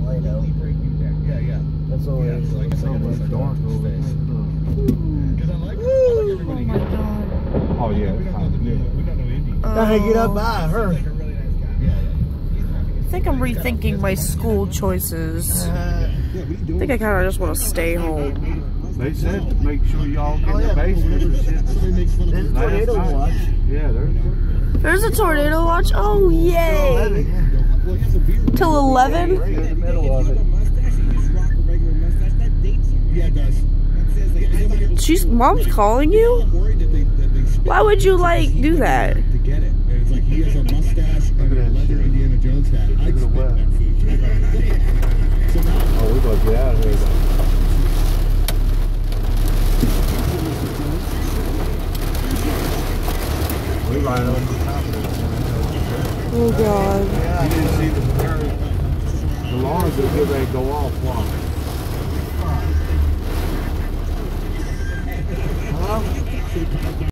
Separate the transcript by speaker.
Speaker 1: I know.
Speaker 2: Yeah, yeah.
Speaker 1: That's all it is.
Speaker 2: So I guess I gotta start
Speaker 3: dark
Speaker 2: going
Speaker 3: over
Speaker 2: to space. Because I like everybody
Speaker 4: Oh my
Speaker 2: here.
Speaker 4: god.
Speaker 3: Oh yeah,
Speaker 2: We
Speaker 3: it's
Speaker 2: don't
Speaker 3: kind
Speaker 2: know
Speaker 3: of new.
Speaker 2: we don't know Indy.
Speaker 1: Gotta get up by her.
Speaker 2: He's like a really nice guy. Yeah.
Speaker 4: I think I'm rethinking my school choices. I think I kind of just want to stay home.
Speaker 3: They said to make sure y'all get in the basement and shit.
Speaker 1: There's a tornado watch.
Speaker 3: Yeah,
Speaker 4: There's a tornado watch. Oh, yay. Till 11?
Speaker 1: Right in the middle of it.
Speaker 2: Yeah, it does.
Speaker 4: Mom's calling you? Why would you, like, do that?
Speaker 2: To get it. And it's like he has a mustache and a leather Indiana Jones hat. I'd spit that food. So now,
Speaker 3: oh, we're gonna get out of here though. We're right over the top of it.
Speaker 4: Oh, God.
Speaker 3: You didn't see the alarms that they go off. Wow.